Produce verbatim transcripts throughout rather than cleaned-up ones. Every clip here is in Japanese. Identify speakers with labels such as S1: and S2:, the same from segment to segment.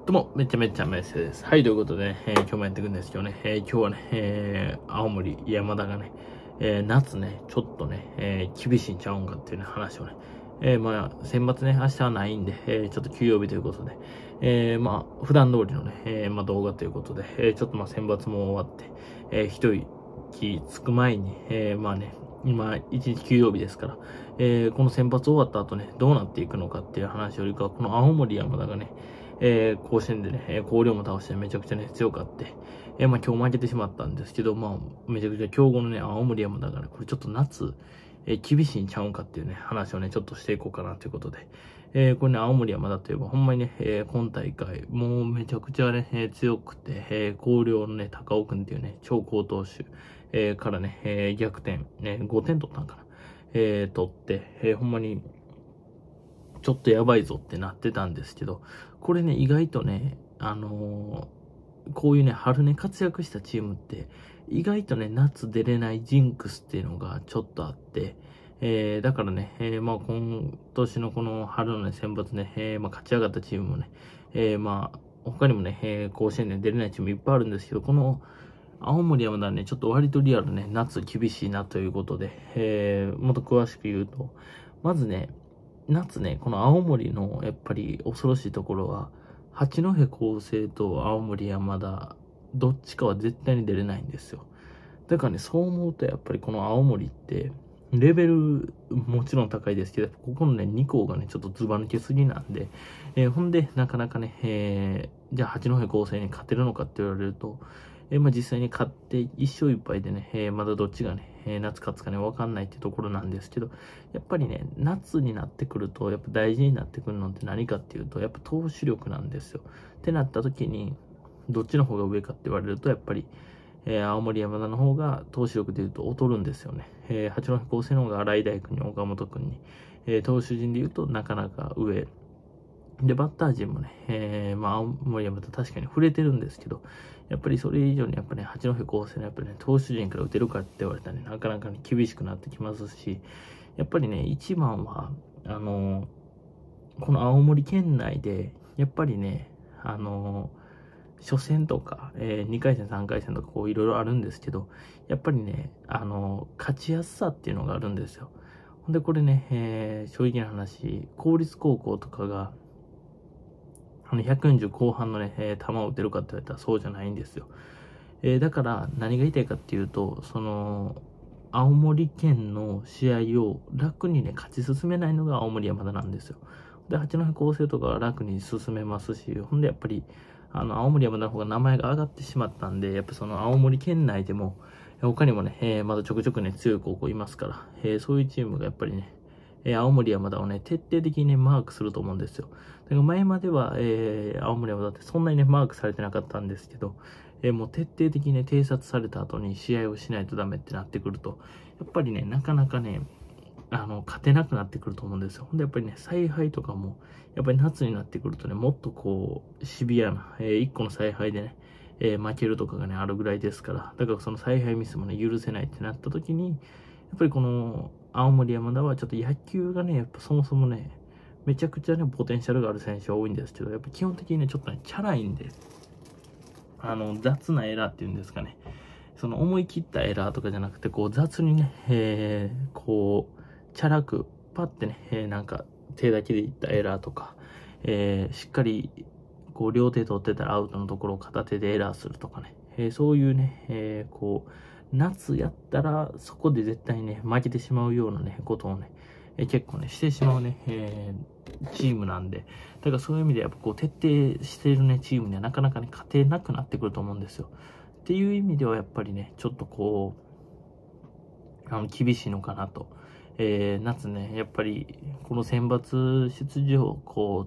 S1: どうも、めちゃめちゃメッセです。はい、ということで、ね、えー、今日もやっていくんですけどね、えー、今日はね、えー、青森山田がね、えー、夏ね、ちょっとね、えー、厳しいんちゃうんかっていうね、話をね、えー、まあ、選抜ね、明日はないんで、えー、ちょっと休養日ということで、えー、まあ、普段通りのね、えー、まあ、動画ということで、えー、ちょっとまあ、選抜も終わって、えー、一息つく前に、えー、まあね、今、一日休養日ですから、えー、この選抜終わった後ね、どうなっていくのかっていう話よりかは、この青森山田がね、えー、甲子園でね、えー、広陵も倒してめちゃくちゃね、強かって、えー、まあ今日負けてしまったんですけど、まあ、めちゃくちゃ強豪のね、青森山田がね、これちょっと夏、えー、厳しいんちゃうんかっていうね、話をね、ちょっとしていこうかなということで、えー、これね、青森山田といえば、ほんまにね、えー、今大会、もうめちゃくちゃね、えー、強くて、えー、広陵のね、高尾くんっていうね、超高投手、えー、からね、えー、逆転、ね、ごてん取ったんかな、えー、取って、えー、ほんまに、ちょっとやばいぞってなってたんですけど、これね、意外とね、あのー、こういうね、春ね、活躍したチームって、意外とね、夏出れないジンクスっていうのがちょっとあって、えー、だからね、えー、まあ今年のこの春のね、選抜ね、えー、まあ勝ち上がったチームもね、えー、まあ、他にもね、えー、甲子園で出れないチームいっぱいあるんですけど、この青森山田はね、ちょっと割とリアルね、夏厳しいなということで、えー、もっと詳しく言うと、まずね、夏ね、この青森のやっぱり恐ろしいところは、八戸厚生と青森山田、どっちかは絶対に出れないんですよ。だからね、そう思うとやっぱりこの青森って、レベルもちろん高いですけど、ここのね、に校がね、ちょっとずば抜けすぎなんで、えー、ほんで、なかなかね、えー、じゃあ八戸厚生に勝てるのかって言われると、えー、まあ実際に勝って一勝一敗でね、えー、まだどっちがね、えー、夏勝つかね、わかんないってところなんですけど、やっぱりね、夏になってくると、やっぱ大事になってくるのって何かっていうと、やっぱ投手力なんですよ。ってなった時に、どっちの方が上かって言われると、やっぱり、えー、青森山田の方が投手力でいうと劣るんですよね。えー、八戸高生の方が新井大君に岡本君に、えー、投手陣でいうとなかなか上。で、バッター陣もね、えー、まあ、青森山田確かに触れてるんですけど、やっぱりそれ以上にやっぱりね、八戸高生のやっぱりね、投手陣から打てるかって言われたらね、なかなか、ね、厳しくなってきますし、やっぱりね、一番は、あのー、この青森県内で、やっぱりね、あのー、初戦とか、えー、にかい戦、さんかい戦とか、こういろいろあるんですけど、やっぱりね、あのー、勝ちやすさっていうのがあるんですよ。ほんで、これね、えー、正直な話、公立高校とかが、あの、ひゃくよんじゅう後半のね、えー、球を打てるかって言われたらそうじゃないんですよ。えー、だから、何が言いたいかっていうと、その、青森県の試合を楽にね、勝ち進めないのが青森山田なんですよ。で、八戸高生とかは楽に進めますし、ほんでやっぱり、あの、青森山田の方が名前が上がってしまったんで、やっぱその青森県内でも、他にもね、えー、まだちょくちょくね、強い高校いますから、えー、そういうチームがやっぱりね、えー、青森山田をね、徹底的にね、マークすると思うんですよ。だから前までは、えー、青森山田ってそんなにね、マークされてなかったんですけど、えー、もう徹底的にね、偵察された後に試合をしないとダメってなってくると、やっぱりね、なかなかね、あの、勝てなくなってくると思うんですよ。ほんで、やっぱりね、采配とかも、やっぱり夏になってくるとね、もっとこう、シビアな、えー、いっこの采配でね、えー、負けるとかがね、あるぐらいですから、だからその采配ミスもね、許せないってなった時に、やっぱりこの、青森山田はちょっと野球がね、やっぱそもそもね、めちゃくちゃね、ポテンシャルがある選手が多いんですけど、やっぱ基本的にね、ちょっとね、チャラいんで、あの、雑なエラーっていうんですかね、その思い切ったエラーとかじゃなくて、こう雑にね、えー、こう、チャラく、パッてね、えー、なんか手だけでいったエラーとか、えー、しっかり、こう両手取ってたらアウトのところを片手でエラーするとかね、えー、そういうね、えー、こう、夏やったらそこで絶対ね、負けてしまうようなね、ことをね、えー、結構ね、してしまうね、えー、チームなんで、だからそういう意味でやっぱこう徹底しているね、チームにはなかなかね、勝てなくなってくると思うんですよ。っていう意味ではやっぱりね、ちょっとこう、あの、厳しいのかなと。えー、夏ね、やっぱり、この選抜出場校って、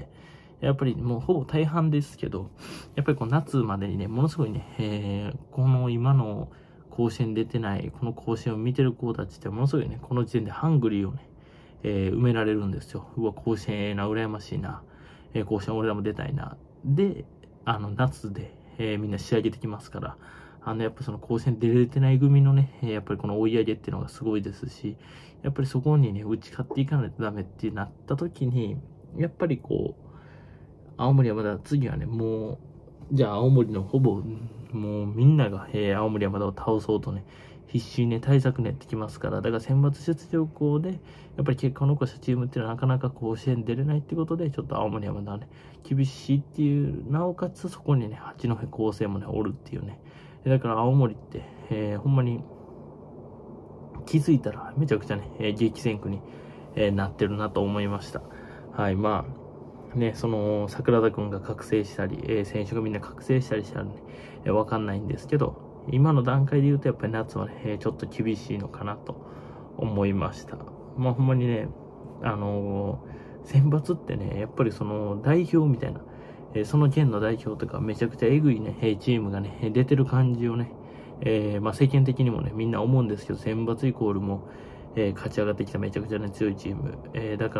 S1: やっぱりもうほぼ大半ですけど、やっぱりこう夏までにね、ものすごいね、えー、この今の甲子園出てない、この甲子園を見てる子たちってものすごいね、この時点でハングリーをね、えー、埋められるんですよ。うわ、甲子園ええな、羨ましいな。えー、甲子園俺らも出たいな。で、あの、夏で、えー、みんな仕上げてきますから、あの、やっぱその甲子園出れてない組のね、やっぱりこの追い上げっていうのがすごいですし、やっぱりそこにね、打ち勝っていかないとダメってなった時に、やっぱりこう、 青森山田、次はね、もう、じゃあ青森のほぼ、もうみんなが、えー、青森山田を倒そうとね、必死にね、対策練ってきますから、だから選抜出場校で、やっぱり結果を残したチームっていうのはなかなか甲子園出れないってことで、ちょっと青森山田はね、厳しいっていう、なおかつそこにね、八戸高専もね、おるっていうね。だから青森って、えー、ほんまに、気づいたらめちゃくちゃね、えー、激戦区に、えー、なってるなと思いました。はい、まあ、ね、その、桜田くんが覚醒したり、えー、選手がみんな覚醒したりしたらね、えー、わかんないんですけど、今の段階で言うとやっぱり夏はね、えー、ちょっと厳しいのかなと思いました。まあほんまにね、あのー、選抜ってね、やっぱりその代表みたいな、えー、その県の代表とかめちゃくちゃエグいね、チームがね、出てる感じをね、えー、まあ世間的にもね、みんな思うんですけど、選抜イコールも、えー、勝ち上がってきためちゃくちゃね、強いチーム。えー、だから、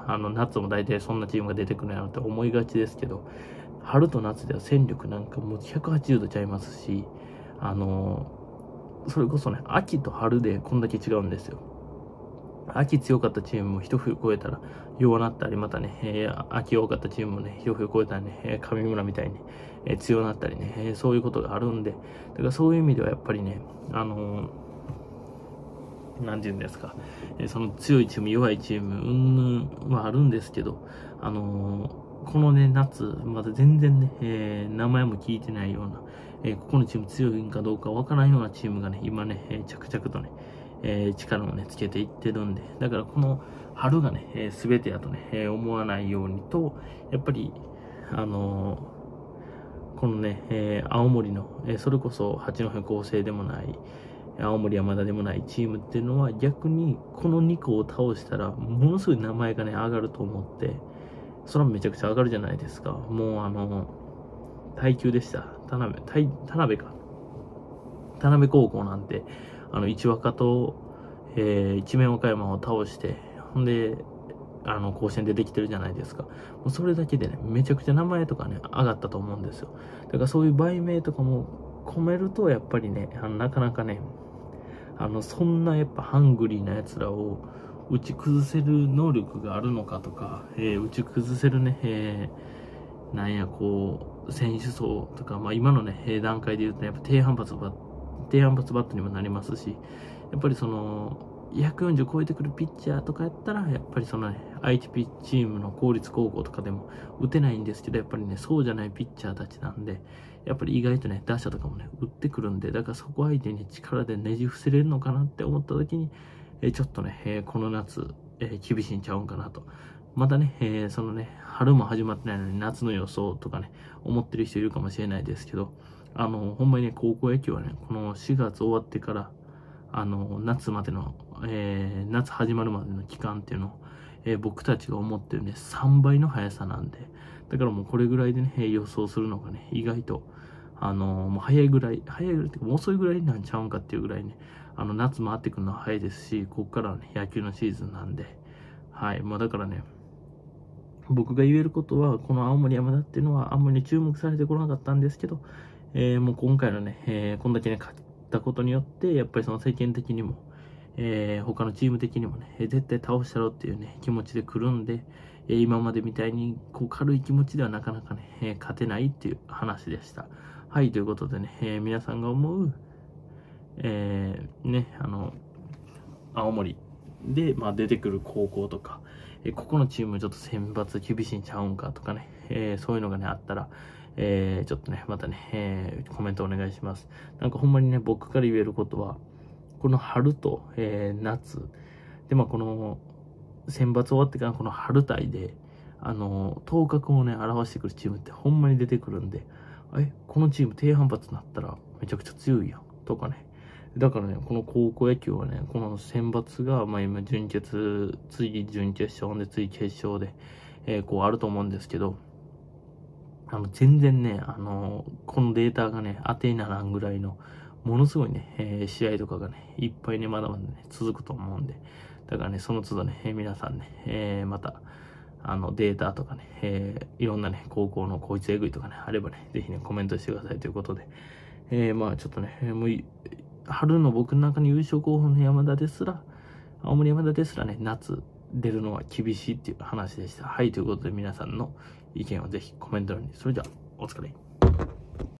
S1: あの、夏も大体そんなチームが出てくるなって思いがちですけど、春と夏では戦力なんかもうひゃくはちじゅうどちゃいますし、あのー、それこそね、秋と春でこんだけ違うんですよ。秋強かったチームも一冬超えたら弱なったり、またね、えー、秋多かったチームもね、一冬超えたらね、上村みたいに、えー、強なったりね、えー、そういうことがあるんで、だからそういう意味ではやっぱりね、あのー、なんて言うんですか、えー、その強いチーム、弱いチーム、うんぬんはあるんですけど、あのー、このね、夏、まだ全然ね、えー、名前も聞いてないような、えー、ここのチーム強いんかどうかわからないようなチームがね、今ね、えー、着々とね、えー、力をね、つけていってるんで、だからこの春がね、えー、全てやとね、えー、思わないようにと、やっぱり、あのー、このね、えー、青森の、えー、それこそ八戸高生でもない、青森山田でもないチームっていうのは逆にこのにこを倒したらものすごい名前がね、上がると思って、それはめちゃくちゃ上がるじゃないですか。もうあの、耐久でした。田辺、田辺か。田辺高校なんて、あの、一若と、えー、一面和歌山を倒して、ほんで、あの、甲子園でできてるじゃないですか。もうそれだけでね、めちゃくちゃ名前とかね、上がったと思うんですよ。だからそういう売名とかも込めると、やっぱりね、あのなかなかね、あの、そんなやっぱハングリーな奴らを打ち崩せる能力があるのかとか、えー、打ち崩せるね、えー、なんや、こう、選手層とか、まあ今のね、段階で言うと、ね、やっぱ低反発バッ低反発バットにもなりますし、やっぱりその、ひゃくよんじゅう超えてくるピッチャーとかやったら、やっぱりそのね、愛知ピッチームの公立高校とかでも打てないんですけど、やっぱりね、そうじゃないピッチャーたちなんで、やっぱり意外とね、打者とかもね、打ってくるんで、だからそこ相手に力でねじ伏せれるのかなって思った時に、えちょっとね、えー、この夏、えー、厳しいんちゃうんかなと。またね、えー、そのね、春も始まってないのに夏の予想とかね、思ってる人いるかもしれないですけど、あの、ほんまにね、高校野球はね、このしがつ終わってから、あの、夏までの、えー、夏始まるまでの期間っていうのを、えー、僕たちが思ってるね、さんばいの速さなんで、だからもうこれぐらいでね、予想するのがね、意外と、あの、もう早いぐらい、早いぐらいっていうか、もう遅いぐらいなんちゃうんかっていうぐらいね、あの、夏回ってくるのは早いですし、ここからはね、野球のシーズンなんで、はい、まあだからね、僕が言えることは、この青森山田っていうのはあんまり注目されてこなかったんですけど、えー、もう今回のね、えー、こんだけね、勝ったことによって、やっぱりその世間的にも、えー、他のチーム的にもね、絶対倒したろっていうね、気持ちで来るんで、えー、今までみたいにこう軽い気持ちではなかなかね、えー、勝てないっていう話でした。はい、ということでね、えー、皆さんが思う、えー、ね、あの、青森で、まあ、出てくる高校とか、えー、ここのチームちょっと選抜厳しいんちゃうんかとかね、えー、そういうのがね、あったら、えー、ちょっとね、またね、えー、コメントお願いします。なんかほんまにね、僕から言えることは、この春と、えー、夏、で、まあこの選抜終わってからこの春帯で、あの、頭角をね、表してくるチームってほんまに出てくるんで、え、このチーム低反発になったらめちゃくちゃ強いやん、とかね。だからね、この高校野球はね、この選抜が、まあ今、準決、次準決勝で、次決勝で、えー、こうあると思うんですけど、あの、全然ね、あの、このデータがね、当てにならんぐらいの、ものすごいね、えー、試合とかがね、いっぱいね、まだまだね、続くと思うんで、だからね、その都度ね、えー、皆さんね、えー、また、あの、データとかね、えー、いろんなね、高校のこいつえぐいとかね、あればね、ぜひね、コメントしてくださいということで、えー、まあちょっとね、もうい、春の僕の中に優勝候補の山田ですら、青森山田ですらね、夏出るのは厳しいっていう話でした。はい、ということで皆さんの、 意見はぜひコメント欄に。それでは、お疲れ。